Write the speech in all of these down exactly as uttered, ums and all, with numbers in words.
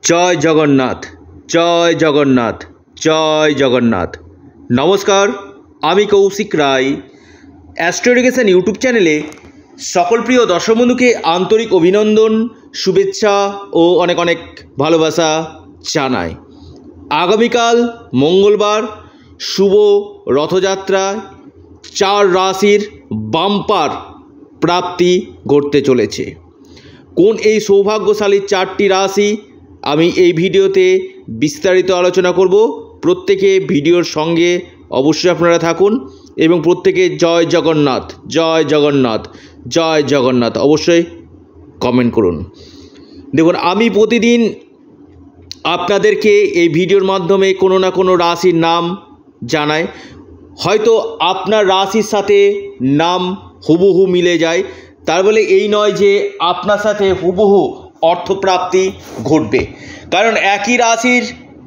জয় জগন্নাথ, জয় জগন্নাথ, জয় জগন্নাথ। নমস্কার, আমি Koushik Roy. Astro education YouTube চ্যানেলে সকল প্রিয় দর্শক বন্ধুকে আন্তরিক অভিনন্দন, শুভেচ্ছা ও অনেক অনেক ভালোবাসা জানাই। আগামীকাল মঙ্গলবার শুভ রথযাত্রায় চার রাশির বাম্পার প্রাপ্তি ঘটতে চলেছে। কোন এই সৌভাগ্যশালী চারটি রাশি আমি এই ভিডিওতে বিস্তারিত আলোচনা করব। প্রত্যেকে ভিডিওর সঙ্গে অবশ্যই আপনারা থাকুন এবং প্রত্যেকে জয় জগন্নাথ, জয় জগন্নাথ, জয় জগন্নাথ অবশ্যই কমেন্ট করুন। দেখুন, আমি প্রতিদিন আপনাদেরকে এই ভিডিওর মাধ্যমে কোনো না কোনো রাশির নাম জানাই। হয়তো আপনার রাশির সাথে নাম হুবহু মিলে যায়, তার বলে এই নয় যে আপনার সাথে হুবহু অর্থপ্রাপ্তি ঘটবে। কারণ একই রাশির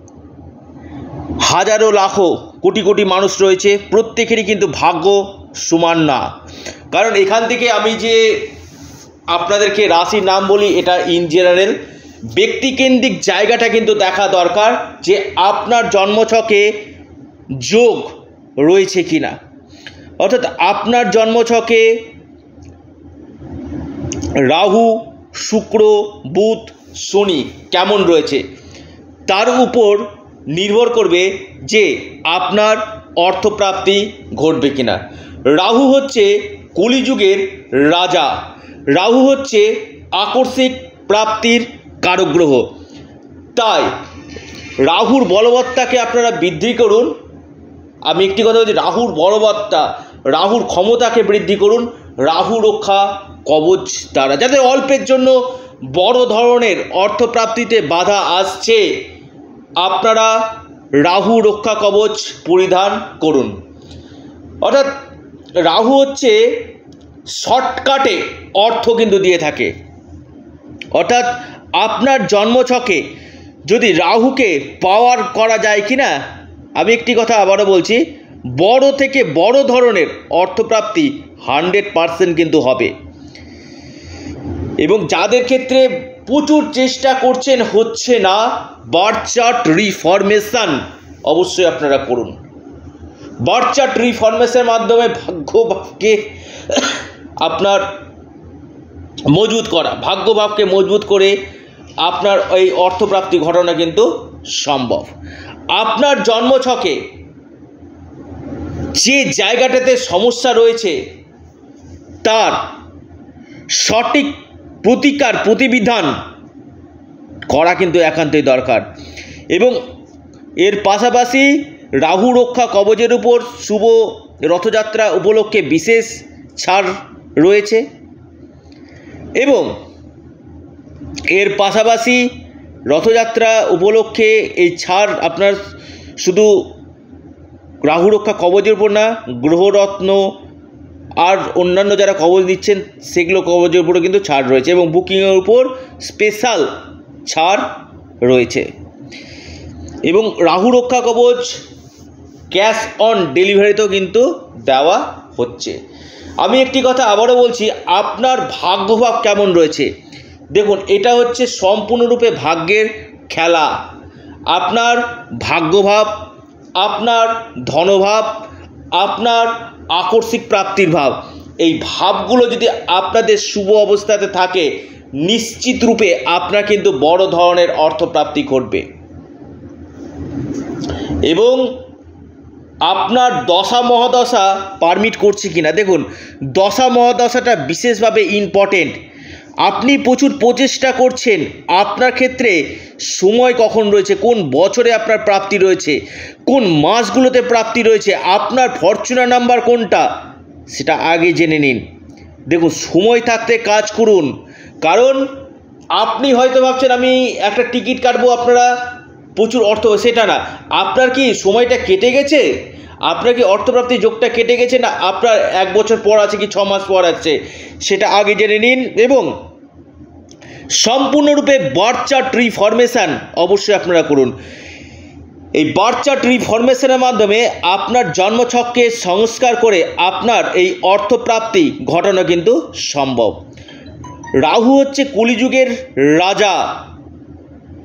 হাজারো লাখো কোটি কোটি মানুষ রয়েছে, প্রত্যেকেরই কিন্তু ভাগ্য সমান না। কারণ এখান থেকে আমি যে আপনাদেরকে রাশির নাম বলি, এটা ইন জেনারেল ব্যক্তিকেন্দ্রিক জায়গাটা কিন্তু দেখা দরকার যে আপনার জন্মছকে যোগ রয়েছে কিনা। অর্থাৎ আপনার জন্মছকে রাহু, শুক্র, বুধ, শনি কেমন রয়েছে তার উপর নির্ভর করবে যে আপনার অর্থপ্রাপ্তি ঘটবে কিনা। রাহু হচ্ছে কলিযুগের রাজা, রাহু হচ্ছে আকস্মিক প্রাপ্তির কারক গ্রহ। তাই রাহুর বলবত্তাকে আপনারা বৃদ্ধি করুন। আমি একটি কথা বলছি, রাহুর বলবত্তা, রাহুর ক্ষমতাকে বৃদ্ধি করুন রাহু রক্ষা কবচ দ্বারা। যাদের অল্পের জন্য বড় ধরনের অর্থপ্রাপ্তিতে বাধা আসছে, আপনারা রাহু রক্ষা কবচ পরিধান করুন। অর্থাৎ রাহু হচ্ছে শর্টকাটে অর্থ কিন্তু দিয়ে থাকে। অর্থাৎ আপনার জন্মছকে যদি রাহুকে পাওয়ার করা যায় কি না, আমি একটি কথা আবারও বলছি, বড় থেকে বড় ধরনের অর্থপ্রাপ্তি হান্ড্রেড পারসেন্ট কিন্তু হবে। এবং যাদের ক্ষেত্রে প্রচুর চেষ্টা করছেন হচ্ছে না, বার্থ চার্ট রিফরমেশন অবশ্যই আপনারা করুন। বার্থ চার্ট রিফরমেশনের মাধ্যমে ভাগ্যভাবকে আপনার মজবুত করা, ভাগ্যভাবকে মজবুত করে আপনার এই অর্থপ্রাপ্তি ঘটনা কিন্তু সম্ভব। আপনার জন্মছকে যে জায়গাটাতে সমস্যা রয়েছে তার সঠিক প্রতিকার প্রতিবিধান করা কিন্তু একান্তই দরকার। এবং এর পাশাপাশি রাহু রক্ষা কবচের উপর শুভ রথযাত্রা উপলক্ষে বিশেষ ছাড় রয়েছে। এবং এর পাশাপাশি রথযাত্রা উপলক্ষে এই ছাড় আপনার শুধু রাহু রক্ষা কবচের উপর না, গ্রহরত্ন আর অন্যান্য যারা কবচ দিচ্ছেন সেগুলো কবচের উপরও কিন্তু ছাড় রয়েছে এবং বুকিংয়ের উপর স্পেশাল ছাড় রয়েছে। এবং রাহু রক্ষা কবচ ক্যাশ অন ডেলিভারিতেও কিন্তু দেওয়া হচ্ছে। আমি একটি কথা আবারও বলছি, আপনার ভাগ্যভাব কেমন রয়েছে দেখুন, এটা হচ্ছে সম্পূর্ণরূপে ভাগ্যের খেলা। আপনার ভাগ্যভাব, আপনার ধনভাব, আপনার আকস্মিক প্রাপ্তির ভাব, এই ভাবগুলো যদি আপনাদের শুভ অবস্থাতে থাকে, নিশ্চিত রূপে আপনার কিন্তু বড় ধরনের অর্থপ্রাপ্তি ঘটবে। এবং আপনার দশা মহাদশা পারমিট করছে কিনা দেখুন, দশা মহাদশাটা বিশেষভাবে ইম্পর্টেন্ট। আপনি প্রচুর প্রচেষ্টা করছেন, আপনার ক্ষেত্রে সময় কখন রয়েছে, কোন বছরে আপনার প্রাপ্তি রয়েছে, কোন মাসগুলোতে প্রাপ্তি রয়েছে, আপনার ফরচুনার নাম্বার কোনটা সেটা আগে জেনে নিন। দেখুন, সময় থাকতে কাজ করুন। কারণ আপনি হয়তো ভাবছেন আমি একটা টিকিট কাটবো, আপনারা প্রচুর অর্থ, সেটা না। আপনার কি সময়টা কেটে গেছে, আপনার কি অর্থপ্রাপ্তির যোগটা কেটে গেছে, না আপনার এক বছর পর আছে কি ছ মাস পর আছে, সেটা আগে জেনে নিন। এবং সম্পূর্ণরূপে বার্থ চার্ট রিফরমেশন অবশ্যই আপনারা করুন। এই বার্থ চার্ট রিফরমেশনের মাধ্যমে আপনার জন্মছককে সংস্কার করে আপনার এই অর্থপ্রাপ্তি ঘটানো কিন্তু সম্ভব। রাহু হচ্ছে কলিযুগের রাজা,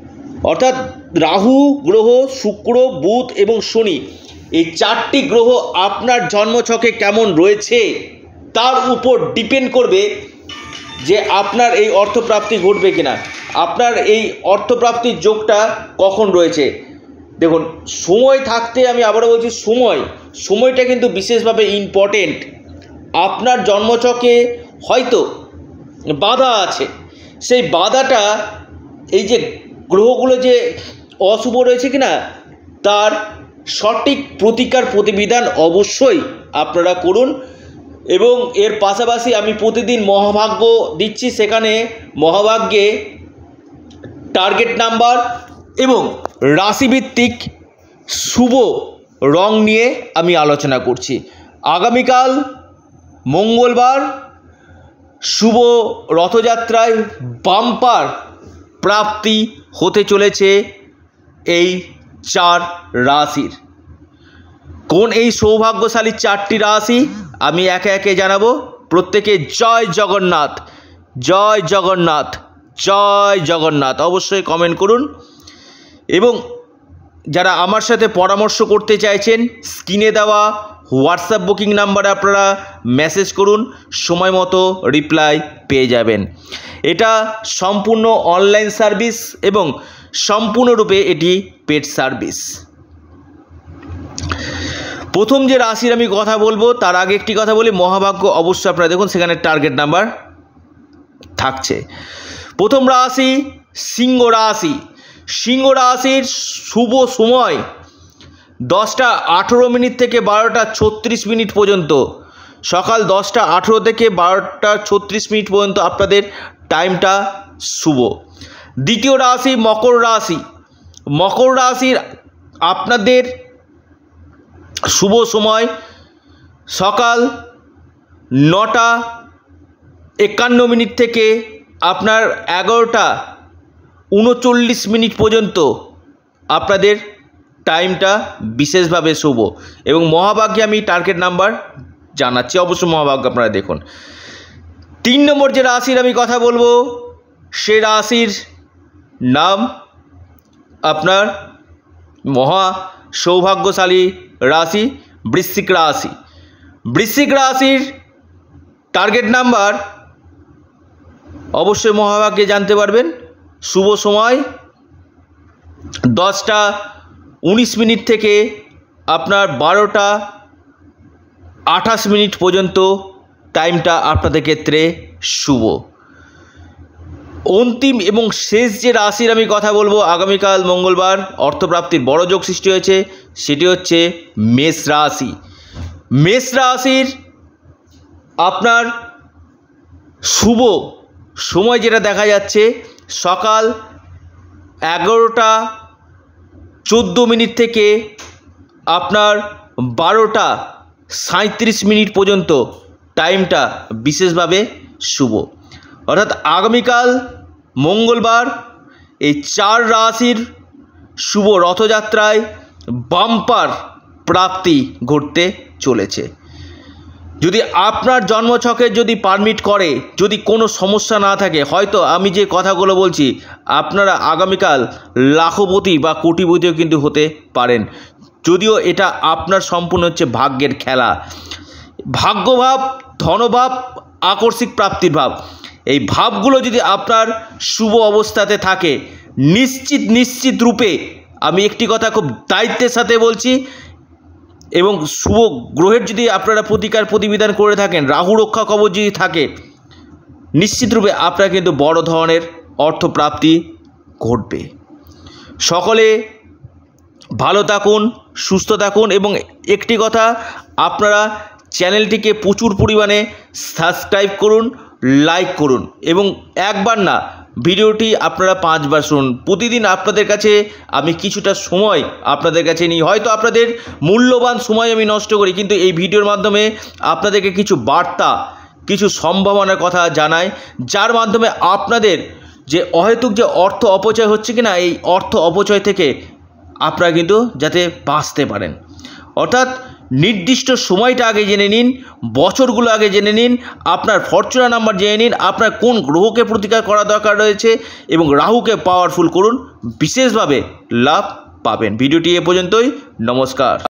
অর্থাৎ রাহু গ্রহ, শুক্র, বুধ এবং শনি, এই চারটি গ্রহ আপনার জন্মছকে কেমন রয়েছে তার উপর ডিপেন্ড করবে যে আপনার এই অর্থপ্রাপ্তি ঘটবে কিনা, আপনার এই অর্থপ্রাপ্তির যোগটা কখন রয়েছে। দেখুন, সময় থাকতে, আমি আবারও বলছি, সময় সময়টা কিন্তু বিশেষভাবে ইম্পর্টেন্ট। আপনার জন্মছকে হয়তো বাধা আছে, সেই বাধাটা এই যে গ্রহগুলো যে অশুভ রয়েছে কিনা তার সঠিক প্রতিকার প্রতিবিধান অবশ্যই আপনারা করুন। এবং এর পাশাপাশি আমি প্রতিদিন মহাভাগ্য দিচ্ছি, সেখানে মহাভাগ্যে টার্গেট নাম্বার এবং রাশিভিত্তিক শুভ রং নিয়ে আমি আলোচনা করছি। আগামীকাল মঙ্গলবার শুভ রথযাত্রায় বাম্পার প্রাপ্তি হতে চলেছে এই চার রাশির। কোন এই সৌভাগ্যশালী চারটি রাশি আমি একে একে জানাবো। প্রত্যেকে জয় জগন্নাথ, জয় জগন্নাথ, জয় জগন্নাথ অবশ্যই কমেন্ট করুন। এবং যারা আমার সাথে পরামর্শ করতে চাইছেন, স্ক্রিনে দেওয়া হোয়াটসঅ্যাপ বুকিং নাম্বারে আপনারা মেসেজ করুন, সময় মতো রিপ্লাই পেয়ে যাবেন। এটা সম্পূর্ণ অনলাইন সার্ভিস এবং সম্পূর্ণরূপে এটি পেড সার্ভিস। প্রথম যে রাশির আমি কথা বলবো তার আগে একটি কথা বলি, মহাভাগ্য অবশ্যই আপনারা দেখুন, সেখানে টার্গেট নাম্বার থাকছে। প্রথম রাশি সিংহ রাশি। সিংহ রাশির শুভ সময় দশটা আঠেরো মিনিট থেকে বারোটা ছত্রিশ মিনিট পর্যন্ত, সকাল দশটা আঠেরো থেকে বারোটা ছত্রিশ মিনিট পর্যন্ত আপনাদের টাইমটা শুভ। দ্বিতীয় রাশি মকর রাশি। মকর রাশির আপনাদের শুভ সময় সকাল নটা একান্ন মিনিট থেকে আপনার এগারোটা উনচল্লিশ মিনিট পর্যন্ত আপনাদের টাইমটা বিশেষভাবে শুভ। এবং মহাভাগ্যে আমি টার্গেট নাম্বার জানাচ্ছি, অবশ্যই মহাভাগ্য আপনারা দেখুন। তিন নম্বর যে রাশির আমি কথা বলবো সে রাশির নাম আপনার মহা সৌভাগ্যশালী রাশি বৃশ্চিক রাশি। বৃশ্চিক রাশির টার্গেট নাম্বার অবশ্যই মহাভাগ্যে জানতে পারবেন। শুভ সময় দশটা উনিশ মিনিট থেকে আপনার বারোটা আঠাশ মিনিট পর্যন্ত টাইমটা আপনাদের ক্ষেত্রে শুভ। অন্তিম এবং শেষ যে রাশির আমি কথা বলবো আগামীকাল মঙ্গলবার অর্থপ্রাপ্তির বড় যোগ সৃষ্টি হয়েছে, সেটি হচ্ছে মেষ রাশি। মেষ রাশির আপনার শুভ সময় যেটা দেখা যাচ্ছে সকাল এগারোটা চোদ্দো মিনিট থেকে আপনার বারোটা সাঁত্রিশ মিনিট পর্যন্ত টাইমটা বিশেষভাবে শুভ। অর্থাৎ আগামীকাল মঙ্গলবার এই চার রাশির শুভ রথযাত্রায় বাম্পার প্রাপ্তি ঘটতে চলেছে। যদি আপনার জন্মছকের যদি পারমিট করে, যদি কোনো সমস্যা না থাকে, হয়তো আমি যে কথাগুলো বলছি আপনারা আগামীকাল লাখপতি বা কোটিপতিও কিন্তু হতে পারেন, যদিও এটা আপনার সম্পূর্ণ হচ্ছে ভাগ্যের খেলা। ভাগ্যভাব, ধনভাব, আকস্মিক প্রাপ্তির ভাব, এই ভাবগুলো যদি আপনার শুভ অবস্থাতে থাকে, নিশ্চিত নিশ্চিত রূপে আমি একটি কথা খুব দায়িত্বের সাথে বলছি, এবং শুভ গ্রহের যদি আপনারা প্রতিকার প্রতিবিধান করে থাকেন, রাহু রক্ষা কবচ যদি থাকে, নিশ্চিতরূপে আপনারা কিন্তু বড় ধরনের অর্থপ্রাপ্তি ঘটবে। সকলে ভালো থাকুন, সুস্থ থাকুন, এবং একটি কথা, আপনারা চ্যানেলটিকে প্রচুর পরিমাণে সাবস্ক্রাইব করুন, লাইক করুন, এবং একবার না ভিডিওটি আপনারা পাঁচবার শুনুন। প্রতিদিন আপনাদের কাছে আমি কিছুটা সময় আপনাদের কাছে নিই, হয়তো আপনাদের মূল্যবান সময় আমি নষ্ট করি, কিন্তু এই ভিডিওর মাধ্যমে আপনাদেরকে কিছু বার্তা, কিছু সম্ভাবনার কথা জানাই, যার মাধ্যমে আপনাদের যে অহেতুক যে অর্থ অপচয় হচ্ছে কিনা, এই অর্থ অপচয় থেকে আপনারা কিন্তু যাতে বাঁচতে পারেন। অর্থাৎ নির্দিষ্ট সময়টা আগে জেনে নিন, বছরগুলো আগে জেনে নিন, আপনার ফরচুনার নাম্বার জেনে নিন, আপনার কোন গ্রহকে প্রতিকার করা দরকার রয়েছে এবং রাহুকে পাওয়ারফুল করুন, বিশেষভাবে লাভ পাবেন। ভিডিওটি এ পর্যন্তই। নমস্কার।